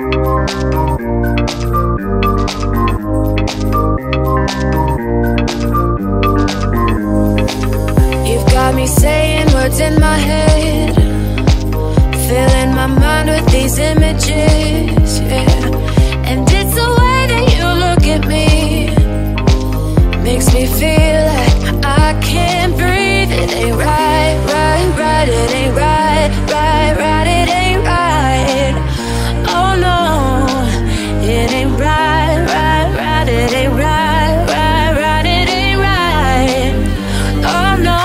You've got me saying words in my head, filling my mind with these images, yeah. And it's the way that you look at me, makes me feel like I can't breathe. It ain't right, right, right. It ain't right, right, right. It ain't right. Oh no, it ain't right, right, right. It ain't right, right, right. It ain't right. Oh no.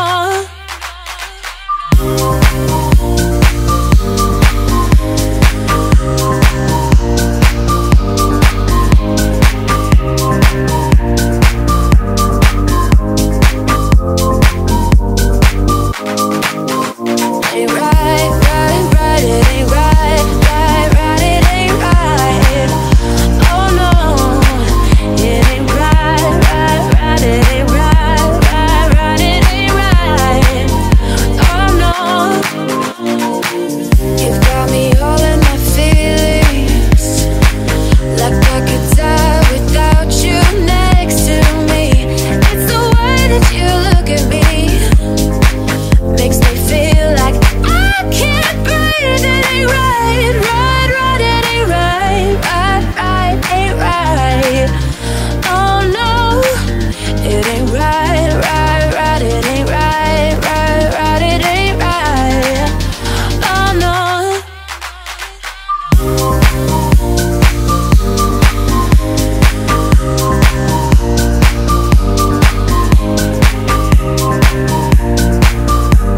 Ain't right, right, right. It ain't right, right, right. It ain't right. Oh no, it ain't right, right, right. It ain't right, right, right. It ain't right. Oh no, you've got me all in my feelings, like I could die without you next to me. It's the way that you look at me, makes me feel like I can't breathe. It ain't right, right, right. It ain't right, right, right. Ain't right. Oh no, it ain't right, right, right. It ain't right, right, right. It ain't right. Oh no.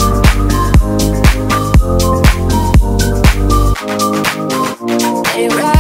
Ain't right.